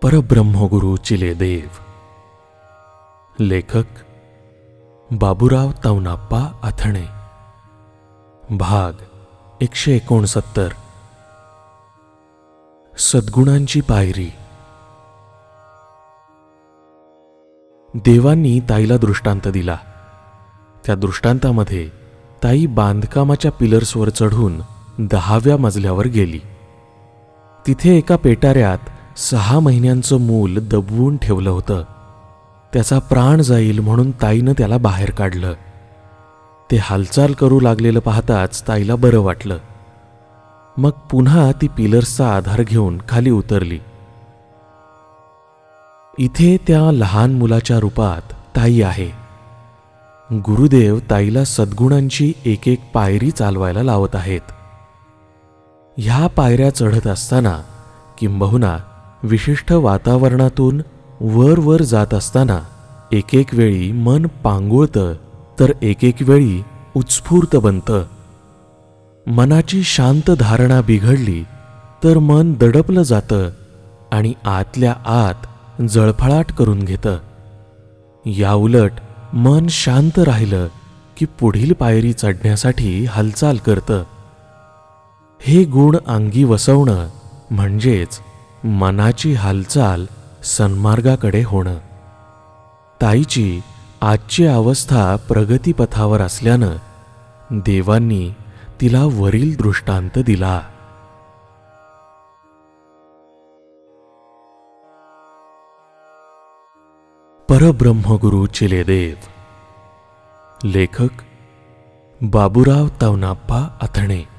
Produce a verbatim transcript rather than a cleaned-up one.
परब्रह्मगुरु चिलेदेव. लेखक बाबूराव तवनाप्पा आथणे. भाग एकशे एकोणसत्तर. सद्गुणांची पायरी. देवांनी ताईला दृष्टांत दिला. त्या दृष्टांतामध्ये ताई बांधकामाच्या पिलर्सवर चढून दहाव्या मजल्यावर गेली. तिथे एका पेटाऱ्यात सहा महिन्यांचं मूल दबवून ठेवलं होतं. त्याचा प्राण जाईल म्हणून ताईनं त्याला बाहेर काढलं. ते हालचाल करू लागलेलं पाहताच ताईला बरं वाटलं. मग पुन्हा ती पिलर्सचा आधार घेऊन खाली उतरली. इथे त्या लहान मुलाच्या रूपात ताई आहे. गुरुदेव ताईला सद्गुणांची एक एक पायरी चालवायला लावत आहेत. ह्या पायऱ्या चढत असताना किंबहुना विशिष्ट वातावरणातून वर वर जात असताना एक एक वेळी मन पांगुळतं तर एक एक वेळी उत्स्फूर्त बनतं. मनाची शांत धारणा बिघडली तर मन दडपलं जातं आणि आतल्या आत जळफळाट करून घेतं. याउलट मन शांत राहिलं की पुढील पायरी चढण्यासाठी हालचाल करतं. हे गुण अंगी वसवणं म्हणजेच मनाची हालचाल सन्मार्गाकडे होणं. ताईची आजची अवस्था प्रगतीपथावर असल्यानं देवांनी तिला वरील दृष्टांत दिला. परब्रह्मगुरु चिलेदेव. लेखक बाबूराव तवनाप्पा आथणे.